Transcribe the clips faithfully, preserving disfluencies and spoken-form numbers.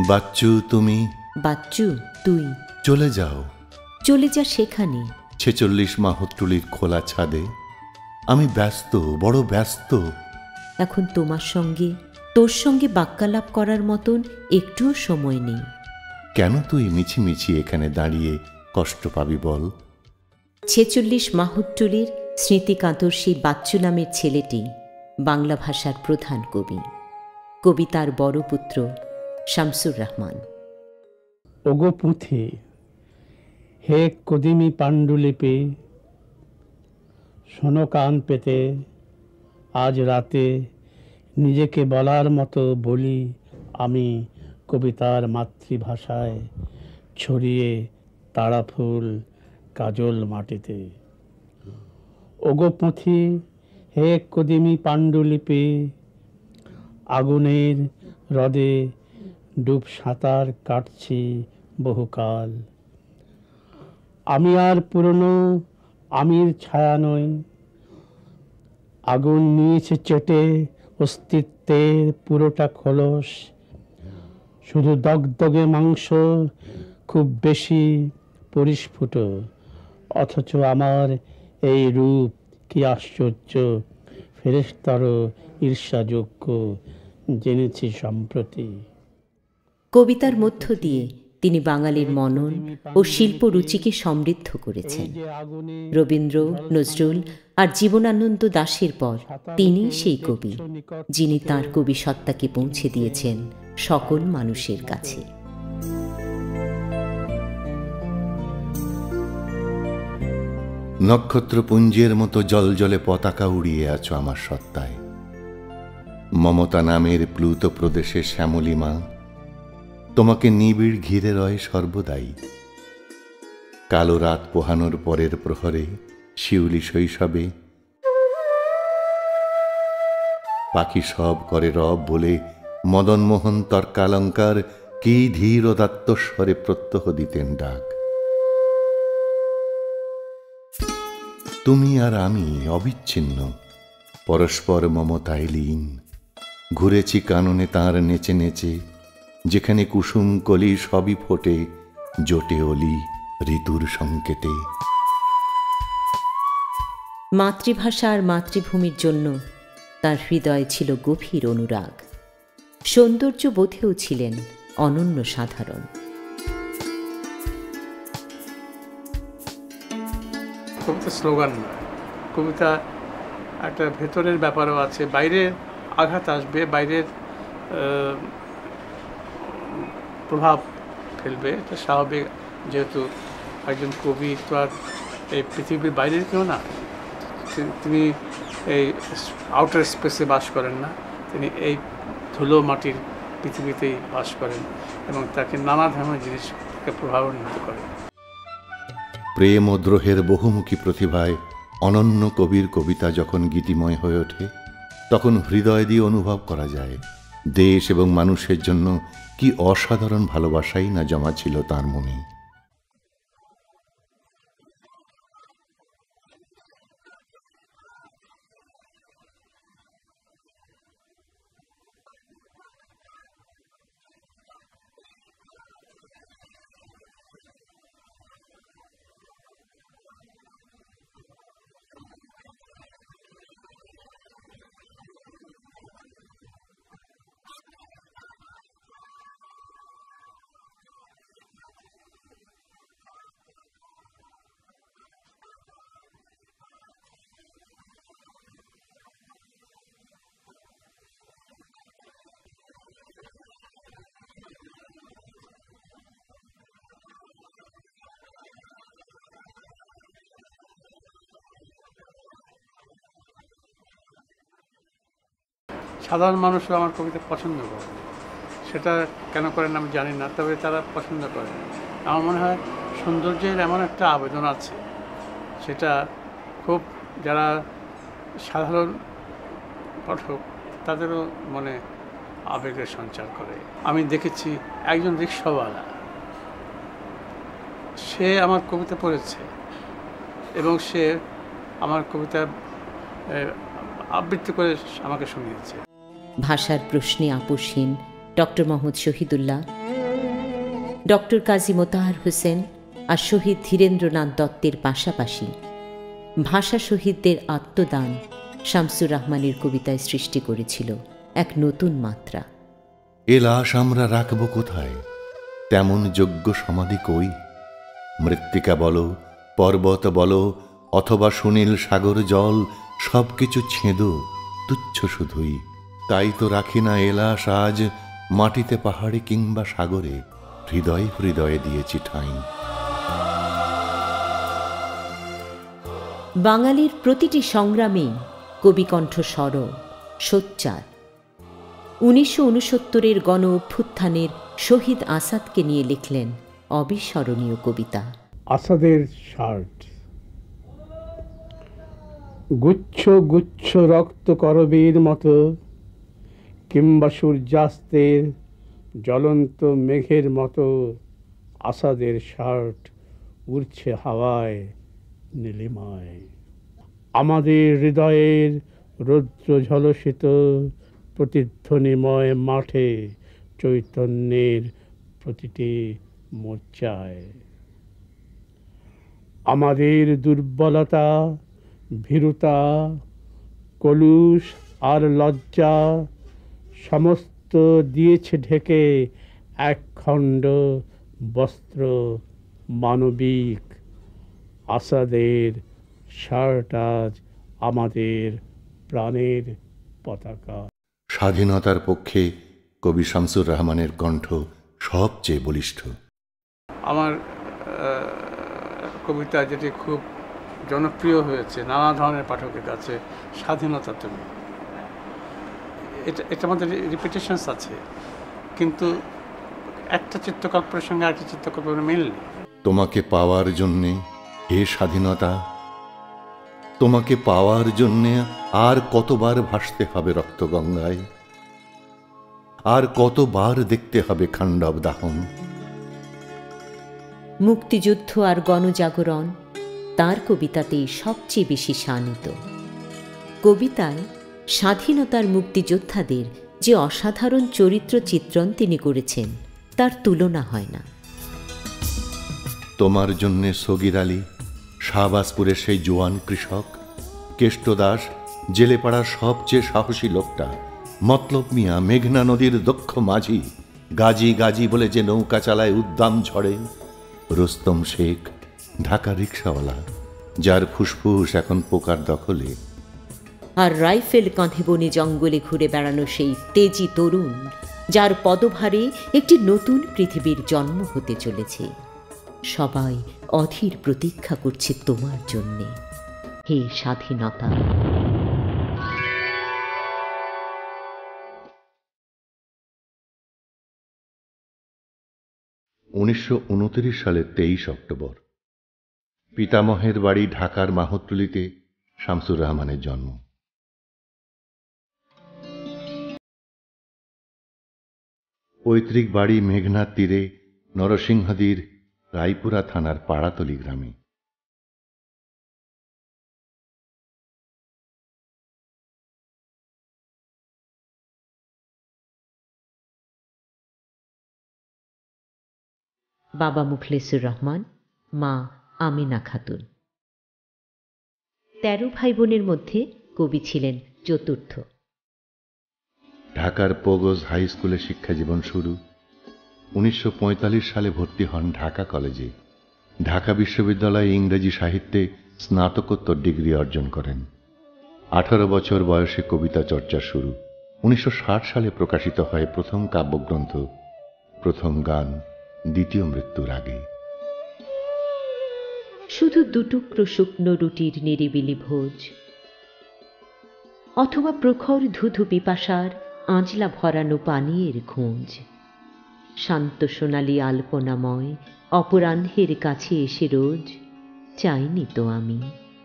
বাচ্চু তুমি, বাচ্চু তুই চলে যাও, চলে যা সেখানে। ছেচল্লিশ মাহতটুলির খোলা ছাদে আমি ব্যস্ত, বড় ব্যস্ত। এখন তোমার সঙ্গে, তোর সঙ্গে বাক্যালাপ করার মতন একটুও সময় নেই। কেন তুই মিছিমিছি এখানে দাঁড়িয়ে কষ্ট পাবি বল? ছেচল্লিশ মাহতটুলির স্মৃতিকাতর সেই বাচ্চু নামের ছেলেটি বাংলা ভাষার প্রধান কবি, কবিতার বড় পুত্র শামসুর রহমান। ওগো পুঁথি, হে কদিমি পাণ্ডুলিপি, শোনো কান পেতে, আজ রাতে নিজেকে বলার মতো বলি আমি কবিতার মাতৃভাষায়, ছড়িয়ে তারা ফুল কাজল মাটিতে। ওগো পুঁথি, হে কদিমি পাণ্ডুলিপি, আগুনের হ্রদে ডুব সাঁতার কাটছি বহুকাল। আমি আর পুরনো আমির ছায়া নই, আগুন নিয়েছে চেটে অস্তিত্বের পুরোটা খোলস। শুধু দগদগে মাংস, খুব বেশি পরিস্ফুট, অথচ আমার এই রূপ কি আশ্চর্য, ফেরেশতার ঈর্ষাযোগ্য জেনেছি সম্প্রতি। কবিতার মধ্য দিয়ে তিনি বাঙালির মনন ও শিল্পরুচিকে সমৃদ্ধ করেছেন। রবীন্দ্র, নজরুল আর জীবনানন্দ দাশের পর তিনি সেই কবি যিনি তাঁর কবি সত্তাকে পৌঁছে দিয়েছেন সকল মানুষের কাছে। নক্ষত্রপুঞ্জের মতো জলজলে পতাকা উড়িয়ে আছো আমার সত্তায়। মমতা নামের প্লুত প্রদেশের শ্যামলিমা তোমাকে নিবিড় ঘিরে রয় সর্বদাই। কালো রাত পোহানোর পরের প্রহরে শিউলি শৈশবে পাখি সব করে রব বলে মদনমোহন তর্কালঙ্কার কি ধীর ও দাত্তস্বরে প্রত্যহ দিতেন ডাক। তুমি আর আমি অবিচ্ছিন্ন, পরস্পর মমতায় লীন। ঘুরেছি কাননে তাঁর নেচে নেচে, যেখানে কুসুম কলি সবই ফোটে, জোটে অলি ঋতুর সংকেতে। মাতৃভাষা আর মাতৃভূমির জন্য তার হৃদয়ে ছিল গভীর অনুরাগ, সৌন্দর্য বোধেও ছিলেন অনন্য সাধারণ। কবিতা স্লোগান নয়, কবিতা একটা ভেতরের ব্যাপারও আছে, বাইরের আঘাত আসবে, বাইরের প্রভাব ফেলবে, এটা স্বাভাবিক। যেহেতু একজন কবি তো আর এই পৃথিবীর বাইরের কেউ না, তিনি এই আউটার স্পেসে বাস করেন না, তিনি এই ধুলো মাটির পৃথিবীতেই বাস করেন এবং তাকে নানা ধরনের জিনিসকে প্রভাবান্বিত করেন। প্রেম ও দ্রোহের বহুমুখী প্রতিভায় অনন্য কবির কবিতা যখন গীতিময় হয়ে ওঠে, তখন হৃদয় দিয়ে অনুভব করা যায় দেশ এবং মানুষের জন্য কি অসাধারণ ভালোবাসাই না জমা ছিল তার মনে। সাধারণ মানুষও আমার কবিতা পছন্দ করে, সেটা কেন করেন আমি জানি না, তবে তারা পছন্দ করে। আমার মনে হয় সৌন্দর্যের এমন একটা আবেদন আছে, সেটা খুব যারা সাধারণ পাঠক তাদেরও মনে আবেগের সঞ্চার করে। আমি দেখেছি একজন রিক্সাওয়ালা, সে আমার কবিতা পড়েছে এবং সে আমার কবিতা আবৃত্তি করে আমাকে শুনিয়েছে। ভাষার প্রশ্নে আপোষহীন ডক্টর মোহাম্মদ শহীদুল্লাহ ডক্টর কাজী মোতাহার হোসেন আর শহীদ ধীরেন্দ্রনাথ দত্তের পাশাপাশি ভাষা শহীদদের আত্মদান শামসুর রহমানের কবিতায় সৃষ্টি করেছিল এক নতুন মাত্রা। এ লাশ আমরা রাখব কোথায়, তেমন যোগ্য সমাধি কই? মৃত্তিকা বলো, পর্বত বলো, অথবা সুনীল সাগর জল, সব কিছু ছেঁদো, তুচ্ছ শুধুই। তাই তো রাখি না এ লাশ আজ মাটিতে, পাহাড়ে কিংবা সাগরে, হৃদয়ে হৃদয়ে দিয়েছি ঠাঁই। বাঙালির প্রতিটি সংগ্রামে কবিকণ্ঠ স্বর সোচ্চার। উনিশশো উনসত্তরের গণ অভ্যুত্থানের শহীদ আসাদকে নিয়ে লিখলেন অবিস্মরণীয় কবিতা আসাদের শার্ট। গুচ্ছ গুচ্ছ রক্ত করবীর মতো, কিংবা সূর্যাস্তের জ্বলন্ত মেঘের মতো, আসাদের শার্ট উড়ছে হাওয়ায় নীলিমায়। আমাদের হৃদয়ের রৌদ্র ঝলসিত প্রতিধ্বনিময় মাঠে, চৈতন্যের প্রতিটি মোর্চায়। আমাদের দুর্বলতা, ভীরুতা, কলুষ আর লজ্জা সমস্ত দিয়েছে ঢেকে এক খণ্ড বস্ত্র মানবিক। আসাদের শার্ট আজ আমাদের প্রাণের পতাকা। স্বাধীনতার পক্ষে কবি শামসুর রহমানের কণ্ঠ সবচেয়ে বলিষ্ঠ। আমার কবিতা যেটি খুব জনপ্রিয় হয়েছে নানা ধরনের পাঠকের কাছে, স্বাধীনতা তুমি। এটা এটার মধ্যে রিপিটেশনস আছে, কিন্তু একটা চিত্রকল্পের সঙ্গে আরেকটা চিত্রকল্পের মিল নেই। তোমাকে পাওয়ার জন্যে হে স্বাধীনতা, তোমাকে পাওয়ার জন্যে আর কতবার ভাসতে হবে রক্তগঙ্গায়, আর কতবার দেখতে হবে খাণ্ডব দাহন। মুক্তিযুদ্ধ আর গণজাগরণ তার কবিতাতেই সবচেয়ে বেশি শানিত। কবিতায় স্বাধীনতার মুক্তিযোদ্ধাদের যে অসাধারণ চরিত্র চিত্রণ তিনি করেছেন তার তুলনা হয় না। তোমার জন্যে সগির আলী, শাহবাজপুরের সেই জোয়ান কৃষক, কেষ্টদাস, জেলেপাড়ার সবচেয়ে সাহসী লোকটা, মতলব মিয়া মেঘনা নদীর দক্ষ মাঝি, গাজী গাজী বলে যে নৌকা চালায় উদ্দাম ঝড়ে, রুস্তম শেখ ঢাকা রিক্সাওয়ালা, যার ফুসফুস এখন পোকার দখলে, আর রাইফেল কাঁধে বনে জঙ্গলে ঘুরে বেড়ানো সেই তেজি তরুণ, যার পদভারে একটি নতুন পৃথিবীর জন্ম হতে চলেছে। সবাই অধীর প্রতীক্ষা করছে তোমার জন্যে, হে স্বাধীনতা। উনিশশো উনত্রিশ সালের তেইশ অক্টোবর পিতামহের বাড়ি ঢাকার মাহতটুলিতে শামসুর রহমানের জন্ম। পৈতৃক বাড়ি মেঘনার তীরে নরসিংহদীর রায়পুরা থানার পাড়াতলি গ্রামে। বাবা মুখলেসুর রহমান, মা আমিনা খাতুন। তেরো ভাই বোনের মধ্যে কবি ছিলেন চতুর্থ। ঢাকার পোগোজ হাই স্কুলে শিক্ষাজীবন শুরু। উনিশশো পঁয়তাল্লিশ সালে ভর্তি হন ঢাকা কলেজে। ঢাকা বিশ্ববিদ্যালয়ে ইংরেজি সাহিত্যে স্নাতকোত্তর ডিগ্রি অর্জন করেন। আঠারো বছর বয়সে কবিতা চর্চা শুরু। উনিশশো ষাট সালে প্রকাশিত হয় প্রথম কাব্যগ্রন্থ প্রথম গান, দ্বিতীয় মৃত্যুর আগে। শুধু দুটুকরো শুকনো রুটির নিরিবিলি ভোজ, অথবা প্রখর ধুধু পিপাসার আঁচলা ভরানো পানীয়ের খোঁজ, শান্ত সোনালি আলপনাময় অপরাহ্নের কাছে এসে রোজ চাইনি তো আমি।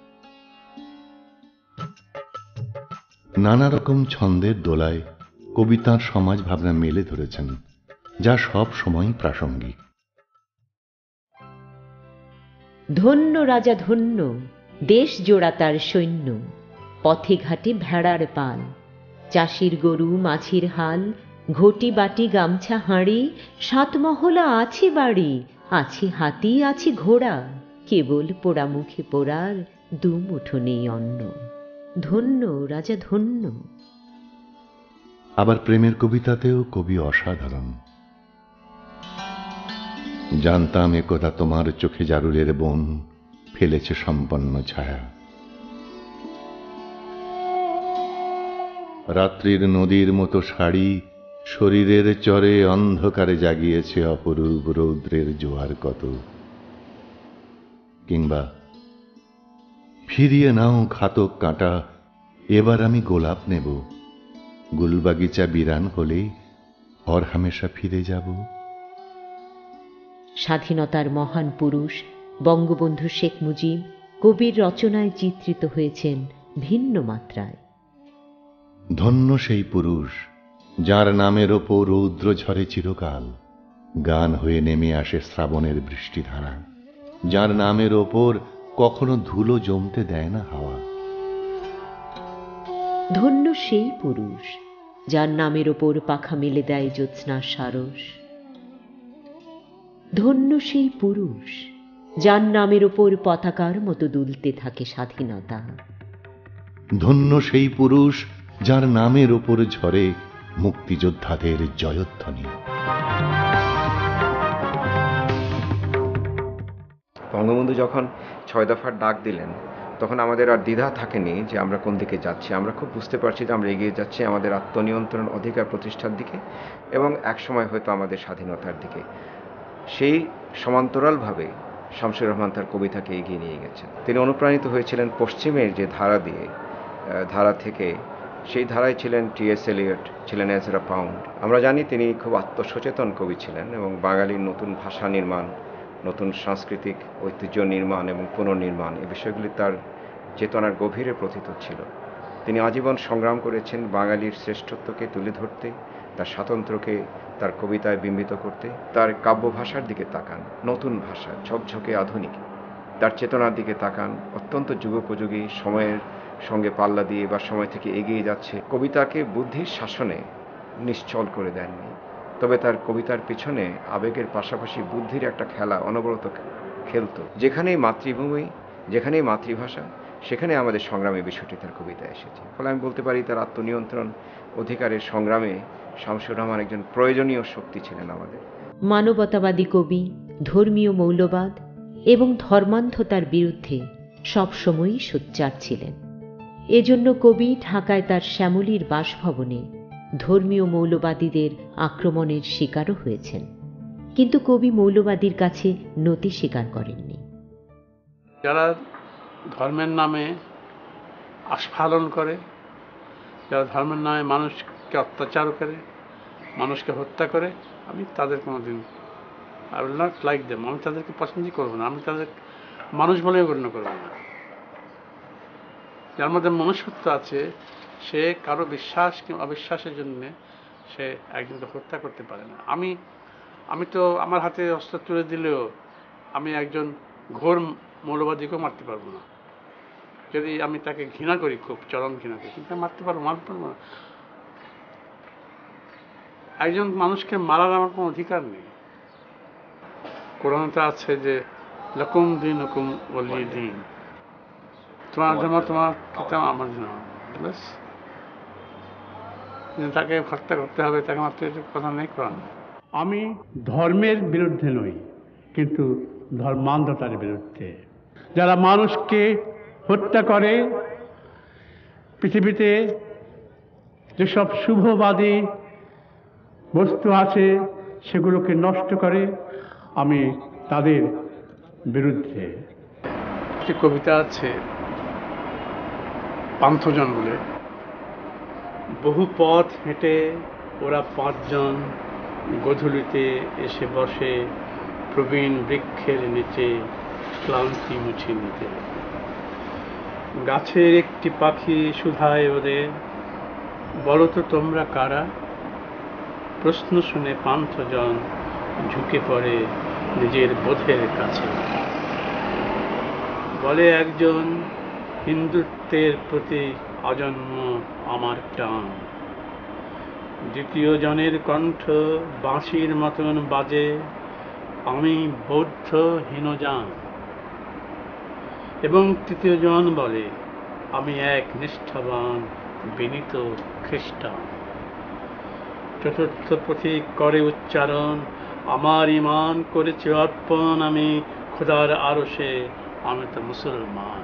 নানা রকম ছন্দের দোলায় কবিতার সমাজ ভাবনা মেলে ধরেছেন, যা সব সময় প্রাসঙ্গিক। ধন্য রাজা ধন্য, দেশ জোড়া তার সৈন্য, পথে ঘাটে ভেড়ার পাল, চাষির গরু মাছির হাল, ঘটি বাটি গামছা হাঁড়ি, সাত মহলা আছে বাড়ি, আছে হাতি আছে ঘোড়া, কেবল পোড়া মুখে পোড়ার দু মুঠো নেই অন্ন। ধন্য রাজা ধন্য। আবার প্রেমের কবিতাতেও কবি অসাধারণ। জানতাম একথা তোমার চোখে জারুলের বন ফেলেছে সম্পন্ন ছায়া। রাত্রির নদীর মতো শাড়ি শরীরের চরে অন্ধকারে জাগিয়েছে অপরূপ রৌদ্রের জোয়ার কত। কিংবা ফিরিয়ে নাও ঘাতক কাঁটা, এবার আমি গোলাপ নেব, গুলবাগিচা বিরান হলে হর হামেশা ফিরে যাব। স্বাধীনতার মহান পুরুষ বঙ্গবন্ধু শেখ মুজিব কবির রচনায় চিত্রিত হয়েছেন ভিন্ন মাত্রায়। ধন্য সেই পুরুষ যার নামের ওপর রৌদ্র ঝরে চিরকাল, গান হয়ে নেমে আসে শ্রাবণের বৃষ্টিধারা, যার নামের ওপর কখনো ধুলো জমতে দেয় না হাওয়া। ধন্য সেই পুরুষ যার নামের ওপর পাখা মেলে দেয় জ্যোৎস্নার সারস। ধন্য সেই পুরুষ যার নামের ওপর পতাকার মতো দুলতে থাকে স্বাধীনতা। ধন্য সেই পুরুষ যার নামের ওপর ঝরে মুক্তিযোদ্ধাদের জয়ধ্বনি। বঙ্গবন্ধু যখন ছয় দফার ডাক দিলেন তখন আমাদের আর দ্বিধা থাকেনি যে আমরা কোন দিকে যাচ্ছি। আমরা খুব বুঝতে পারছি যে আমরা এগিয়ে যাচ্ছি আমাদের আত্মনিয়ন্ত্রণ অধিকার প্রতিষ্ঠার দিকে এবং একসময় হয়তো আমাদের স্বাধীনতার দিকে। সেই সমান্তরালভাবে শামসুর রহমান তার কবিতাকে এগিয়ে নিয়ে গেছেন। তিনি অনুপ্রাণিত হয়েছিলেন পশ্চিমের যে ধারা দিয়ে, ধারা থেকে। সেই ধারায় ছিলেন টি এস এলিয়ট, ছিলেন এজরা পাউন্ড। আমরা জানি তিনি খুব আত্মসচেতন কবি ছিলেন এবং বাঙালির নতুন ভাষা নির্মাণ, নতুন সাংস্কৃতিক ঐতিহ্য নির্মাণ এবং পুনর্নির্মাণ এই বিষয়গুলি তার চেতনার গভীরে প্রথিত ছিল। তিনি আজীবন সংগ্রাম করেছেন বাঙালির শ্রেষ্ঠত্বকে তুলে ধরতে, তার স্বাতন্ত্র্যকে তার কবিতায় বিম্বিত করতে। তার কাব্য ভাষার দিকে তাকান, নতুন ভাষা, ঝকঝকে আধুনিক। তার চেতনার দিকে তাকান, অত্যন্ত যুগোপযোগী, সময়ের সঙ্গে পাল্লা দিয়ে বা সময় থেকে এগিয়ে যাচ্ছে। কবিতাকে বুদ্ধির শাসনে নিশ্চল করে দেননি, তবে তার কবিতার পিছনে আবেগের পাশাপাশি বুদ্ধির একটা খেলা অনবরত খেলত। যেখানেই মাতৃভূমি, যেখানেই মাতৃভাষা, সেখানে আমাদের সংগ্রামের বিষয়টি তার কবিতায় এসেছে। ফলে আমি বলতে পারি তার আত্মনিয়ন্ত্রণ অধিকারের সংগ্রামে শামসুর রহমান একজন প্রয়োজনীয় শক্তি ছিলেন আমাদের। মানবতাবাদী কবি ধর্মীয় মৌলবাদ এবং ধর্মান্ধতার বিরুদ্ধে সবসময়ই সোচ্চার ছিলেন। এজন্য কবি ঢাকায় তার শ্যামলীর বাসভবনে ধর্মীয় মৌলবাদীদের আক্রমণের শিকারও হয়েছেন, কিন্তু কবি মৌলবাদীর কাছে নতি স্বীকার করেননি। যারা ধর্মের নামে আস্ফালন করে, যারা ধর্মের নামে মানুষকে অত্যাচার করে, মানুষকে হত্যা করে, আমি তাদের কোনোদিন I will not like them. আমি তাদেরকে পছন্দই করবো না, আমি তাদের মানুষ বলেও গণ্য করবো না। যার মধ্যে মনুষ্যত্ব আছে সে কারো বিশ্বাস কিংবা অবিশ্বাসের জন্যে সে একজনকে হত্যা করতে পারে না। আমি আমি তো আমার হাতে অস্ত্র তুলে দিলেও আমি একজন ঘোর মৌলবাদীকেও মারতে পারবো না, যদি আমি তাকে ঘৃণা করি, খুব চরম ঘৃণা করি, কিন্তু মারতে পারবো মারতে পারবো না। একজন মানুষকে মারার আমার কোনো অধিকার নেই। কোরআনটা আছে যে লকুম দিন হুকুম ওয়ালিয় দিন, তোমার ধর্ম তোমার কিতাব আমার ধর্ম, ব্যাস। তাকে হত্যা করতে হবে, তাকে মারতে কথা নেই কোরআন। আমি ধর্মের বিরুদ্ধে নই, কিন্তু ধর্মান্ধতার বিরুদ্ধে। যারা মানুষকে হত্যা করে, পৃথিবীতে যেসব শুভবাদী বস্তু আছে সেগুলোকে নষ্ট করে, আমি তাদের বিরুদ্ধে। একটি কবিতা আছে পান্থজন বলে, বহু পথ হেঁটে ওরা পাঁচজন গোধূলিতে এসে বসে প্রবীণ বৃক্ষের নিচে ক্লান্তি মুছে নিতে। গাছের একটি পাখি শুধায় ওদের, বলো তো তোমরা কারা? প্রশ্ন শুনে পান্থজন ঝুঁকে পড়ে নিজের বোধের কাছে, বলে একজন হিন্দুত্বের প্রতি আজন্ম আমার টান, দ্বিতীয় জনের কণ্ঠ বাঁশির মতন বাজে, আমি বৌদ্ধ হীনযান। এবং তৃতীয় জন বলে, আমি এক নিষ্ঠাবান বিনীত খ্রিস্টান। চতুর্থ পথিক করে উচ্চারণ, আমার ইমান করেছে অর্পণ, আমি খোদার আরশে, আমি তো মুসলমান।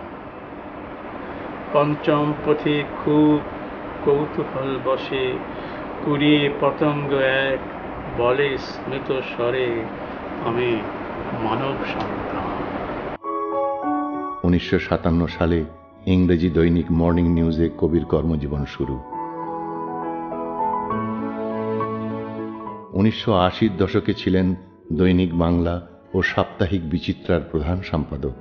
পঞ্চম পথিক খুব কৌতূহল বসে, কুড়িয়ে পতঙ্গ এক বলে স্মিত স্বরে, আমি মানব সন্তান। উনিশশো সাতান্ন সালে ইংরেজি দৈনিক মর্নিং নিউজে কবির কর্মজীবন শুরু। উনিশশো আশির দশকে ছিলেন দৈনিক বাংলা ও সাপ্তাহিক বিচিত্রার প্রধান সম্পাদক।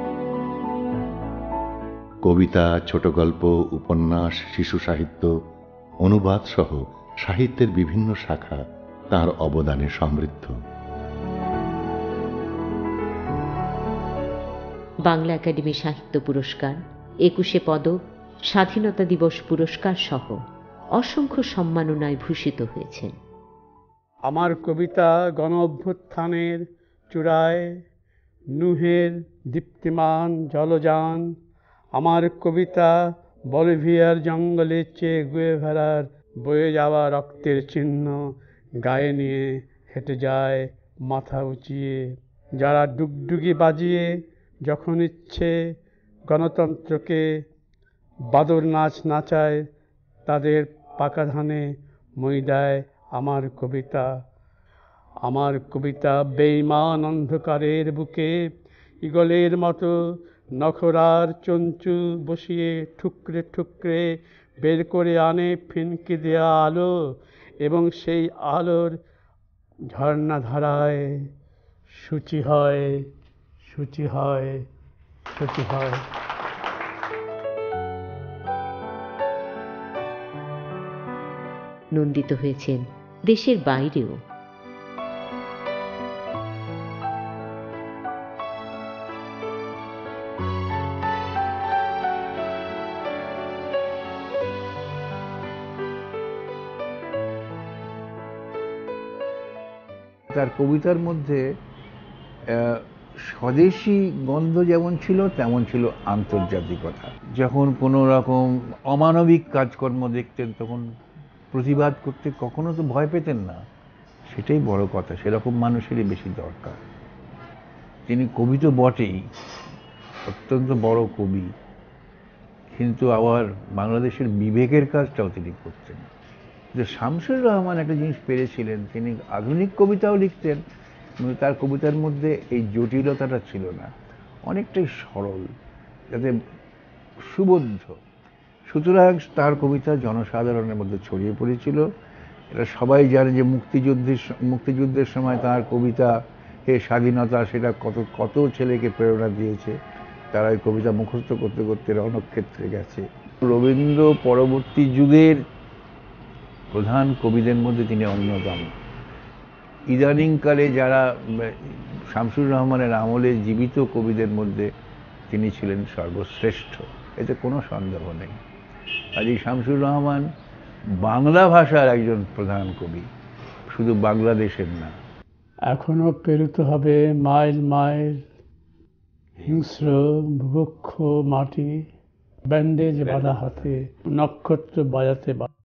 কবিতা, ছোট গল্প, উপন্যাস, শিশু সাহিত্য, অনুবাদ সহ সাহিত্যের বিভিন্ন শাখা তাঁর অবদানে সমৃদ্ধ। বাংলা একাডেমি সাহিত্য পুরস্কার, একুশে পদক, স্বাধীনতা দিবস পুরস্কার সহ অসংখ্য সম্মাননায় ভূষিত হয়েছেন। আমার কবিতা গণ অভ্যুত্থানের চূড়ায়, নুহের দীপ্তিমান জলযান। আমার কবিতা বলিভিয়ার জঙ্গলের চেয়ে গুয়েভারার বয়ে যাওয়া রক্তের চিহ্ন গায়ে নিয়ে হেঁটে যায় মাথা উঁচিয়ে। যারা ডুগডুগি বাজিয়ে যখন ইচ্ছে গণতন্ত্রকে বাদর নাচ নাচায়, তাদের পাকা ধানে মই দেয় আমার কবিতা। আমার কবিতা বেঈমান অন্ধকারের বুকে ঈগলের মতো নখরার চঞ্চু বসিয়ে ঠুকরে ঠুকরে বের করে আনে ফিনকি দেয়া আলো, এবং সেই আলোর ঝর্ণাধারায় সূচি হয়, সূচি হয়, সূচি হয়। নন্দিত হয়েছেন দেশের বাইরেও। তার কবিতার মধ্যে স্বদেশী গন্ধ যেমন ছিল, তেমন ছিল আন্তর্জাতিকতা। যখন কোনো রকম অমানবিক কাজকর্ম দেখতেন, তখন প্রতিবাদ করতে কখনো তো ভয় পেতেন না। সেটাই বড় কথা, সেরকম মানুষেরই বেশি দরকার। তিনি কবি তো বটেই, অত্যন্ত বড় কবি, কিন্তু আবার বাংলাদেশের বিবেকের কাজটাও তিনি করতেন। যে শামসুর রহমান একটা জিনিস পেরেছিলেন, তিনি আধুনিক কবিতাও লিখতেন, কিন্তু তার কবিতার মধ্যে এই জটিলতাটা ছিল না, অনেকটাই সরল, যাতে সুবোধ্য। সুতরাং তার কবিতা জনসাধারণের মধ্যে ছড়িয়ে পড়েছিল। এটা সবাই জানে যে মুক্তিযুদ্ধের মুক্তিযুদ্ধের সময় তার কবিতা হে স্বাধীনতা, সেটা কত কত ছেলেকে প্রেরণা দিয়েছে। তারা এই কবিতা মুখস্থ করতে করতে রণক্ষেত্রে গেছে। রবীন্দ্র পরবর্তী যুগের প্রধান কবিদের মধ্যে তিনি অন্যতম। ইদানিংকালে যারা শামসুর রহমানের আমলে জীবিত কবিদের মধ্যে তিনি ছিলেন সর্বশ্রেষ্ঠ, এতে কোনো সন্দেহ নেই। কাজী শামসুর রহমান বাংলা ভাষার একজন প্রধান কবি, শুধু বাংলাদেশের না। এখনো পেরোতে হবে মাইল মাইল হিংস্র বুভুক্ষ মাটি, ব্যান্ডেজ বাঁধা হাতে নক্ষত্র বাজাতে